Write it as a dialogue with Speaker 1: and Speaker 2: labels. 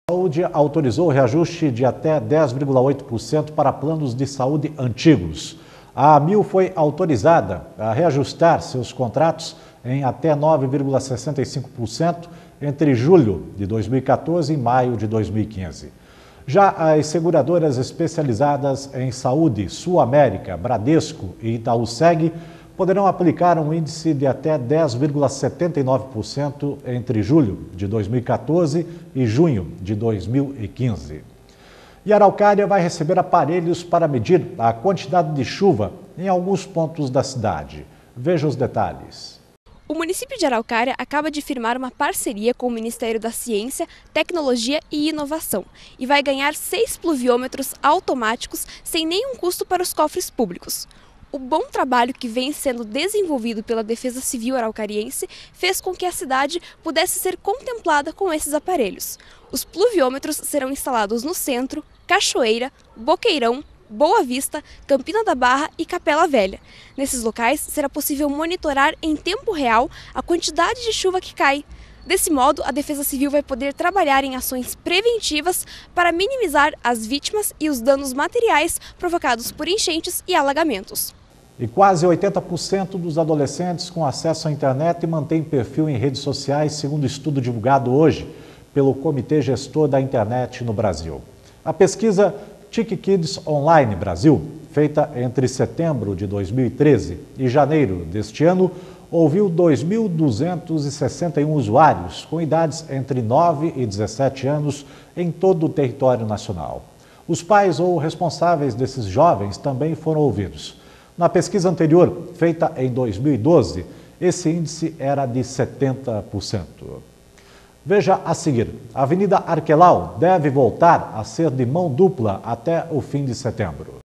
Speaker 1: A saúde autorizou o reajuste de até 10,8% para planos de saúde antigos. A AMIL foi autorizada a reajustar seus contratos em até 9,65% entre julho de 2014 e maio de 2015. Já as seguradoras especializadas em saúde, Sul América, Bradesco e Itaú-Seg, poderão aplicar um índice de até 10,79% entre julho de 2014 e junho de 2015. E Araucária vai receber aparelhos para medir a quantidade de chuva em alguns pontos da cidade. Veja os detalhes.
Speaker 2: O município de Araucária acaba de firmar uma parceria com o Ministério da Ciência, Tecnologia e Inovação e vai ganhar 6 pluviômetros automáticos sem nenhum custo para os cofres públicos. O bom trabalho que vem sendo desenvolvido pela Defesa Civil araucariense fez com que a cidade pudesse ser contemplada com esses aparelhos. Os pluviômetros serão instalados no Centro, Cachoeira, Boqueirão, Boa Vista, Campina da Barra e Capela Velha. Nesses locais será possível monitorar em tempo real a quantidade de chuva que cai. Desse modo, a Defesa Civil vai poder trabalhar em ações preventivas para minimizar as vítimas e os danos materiais provocados por enchentes e alagamentos.
Speaker 1: E quase 80% dos adolescentes com acesso à internet mantêm perfil em redes sociais, segundo estudo divulgado hoje pelo Comitê Gestor da Internet no Brasil. A pesquisa TIC Kids Online Brasil, feita entre setembro de 2013 e janeiro deste ano, ouviu 2.261 usuários com idades entre 9 e 17 anos em todo o território nacional. Os pais ou responsáveis desses jovens também foram ouvidos. Na pesquisa anterior, feita em 2012, esse índice era de 70%. Veja a seguir, a Avenida Arquelau deve voltar a ser de mão dupla até o fim de setembro.